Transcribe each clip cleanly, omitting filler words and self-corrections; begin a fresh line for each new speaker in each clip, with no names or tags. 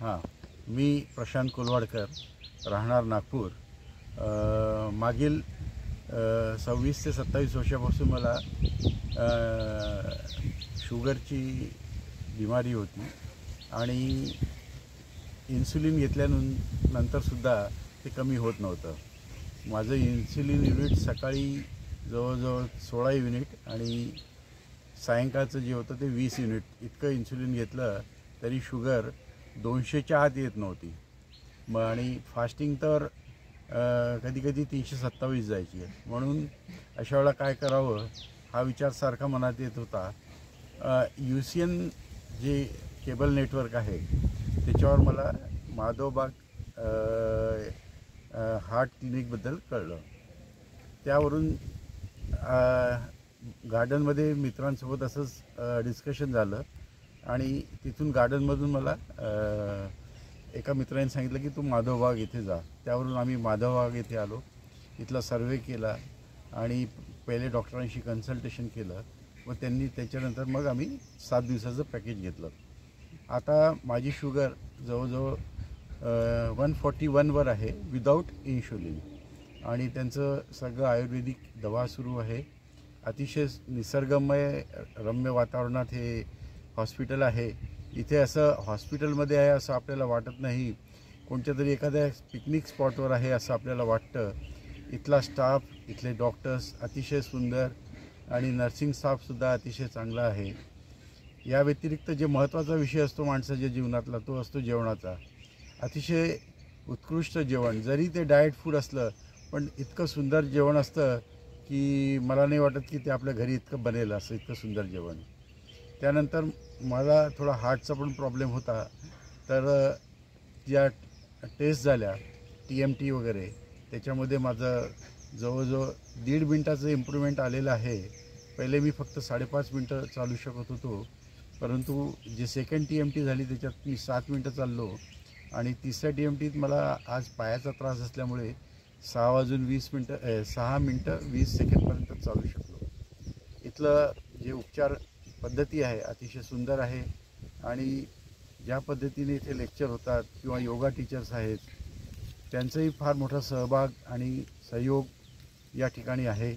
हां, मी प्रशांत कोलवाडकर, राहणार नागपूर. मागील 26 ते 27 वर्षापासून मला शुगरची बिमारी होती आणि इन्सुलिन घेतल्यानंतरसुद्धा ते कमी होत नव्हतं. माझं इन्सुलिन युनिट सकाळी जवळजवळ 16 युनिट आणि सायंकाळचं जे होतं ते 20 युनिट इतकं इन्सुलिन घेतलं तरी शुगर 200च्या आत येत नव्हती. मग आणि फास्टिंग तर कधीकधी 327 जायची. म्हणून अशा वेळेला काय करावं हा विचार सारखा मनात येत होता. UCN जे केबल नेटवर्क आहे त्याच्यावर मला माधवबाग हार्ट क्लिनिकबद्दल कळलं. त्यावरून गार्डनमध्ये मित्रांसोबत असंच डिस्कशन झालं आणि तिथून गार्डनमधून मला एका मित्राने सांगितलं की तू माधवबाग इथे जा. त्यावरून आम्ही माधवबाग येथे आलो. इथला सर्वे केला आणि पहिले डॉक्टरांशी कन्सल्टेशन केलं. व त्यांनी त्याच्यानंतर मग आम्ही 7 दिवसाचं पॅकेज घेतलं. आता माझी शुगर जवळजवळ 141वर आहे विदाऊट इन्शुलिन आणि त्यांचं सगळं आयुर्वेदिक दवा सुरू आहे. अतिशय निसर्गमय रम्य वातावरणात हे हॉस्पिटल आहे. इथे असं हॉस्पिटलमध्ये आहे असं आपल्याला वाटत नाही, कोणत्या तरी एखाद्या पिकनिक स्पॉटवर आहे असं आपल्याला वाटतं. इथला स्टाफ, इथले डॉक्टर्स अतिशय सुंदर आणि नर्सिंग स्टाफसुद्धा अतिशय चांगला आहे. या व्यतिरिक्त जे महत्त्वाचा विषय असतो माणसाच्या जीवनातला तो असतो जेवणाचा. अतिशय उत्कृष्ट जेवण, जरी ते डाएट फूड असलं पण इतकं सुंदर जेवण असतं की मला नाही वाटत की ते आपल्या घरी इतकं बनेल असं इतकं सुंदर जेवण. त्यानंतर मला थोडा हार्टचा पण प्रॉब्लेम होता, तर ज्या टेस्ट झाल्या TMT वगैरे त्याच्यामध्ये माझं जवळजवळ 1.5 मिनटाचं इम्प्रूव्हमेंट आलेलं आहे. पहिले मी फक्त 5.5 मिनटं चालू शकत होतो, परंतु जे सेकंड TMT झाली त्याच्यात मी 7 मिनटं चाललो आणि तिसऱ्या TMTत मला आज पायाचा त्रास असल्यामुळे 6 मिनटं 20 सेकंडपर्यंत चालू शकलो. इथलं जे उपचार पद्धती आहे अतिशय सुंदर आहे आणि ज्या पद्धतीने इथे लेक्चर होतात किंवा योगा टीचर्स आहेत त्यांचाही फार मोठा सहभाग आणि सहयोग या ठिकाणी आहे.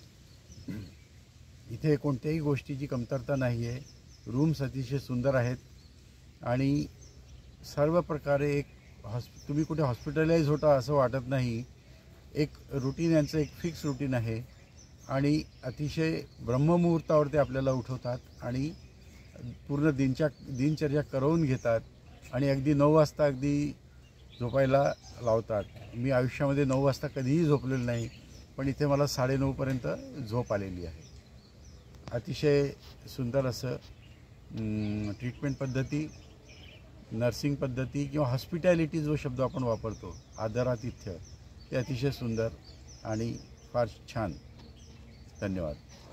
इथे कोणत्याही गोष्टीची कमतरता नाही आहे. रूम्स अतिशय सुंदर आहेत आणि सर्व प्रकारे एक तुम्ही कुठे हॉस्पिटलाइज होता असं वाटत नाही. एक रुटीन, यांचं एक फिक्स रुटीन आहे आणि अतिशय ब्रह्ममुहूर्तावर ते आपल्याला उठवतात आणि पूर्ण दिनचर्या करवून घेतात आणि अगदी 9 वाजता अगदी झोपायला लावतात. मी आयुष्यामध्ये 9 वाजता कधीही झोपलेलं नाही, पण इथे मला 9:30पर्यंत झोप आलेली आहे. अतिशय सुंदर असं ट्रीटमेंट पद्धती, नर्सिंग पद्धती किंवा हॉस्पिटॅलिटी जो शब्द आपण वापरतो, आदरातिथ्य, ते अतिशय सुंदर आणि फार छान. धन्यवाद.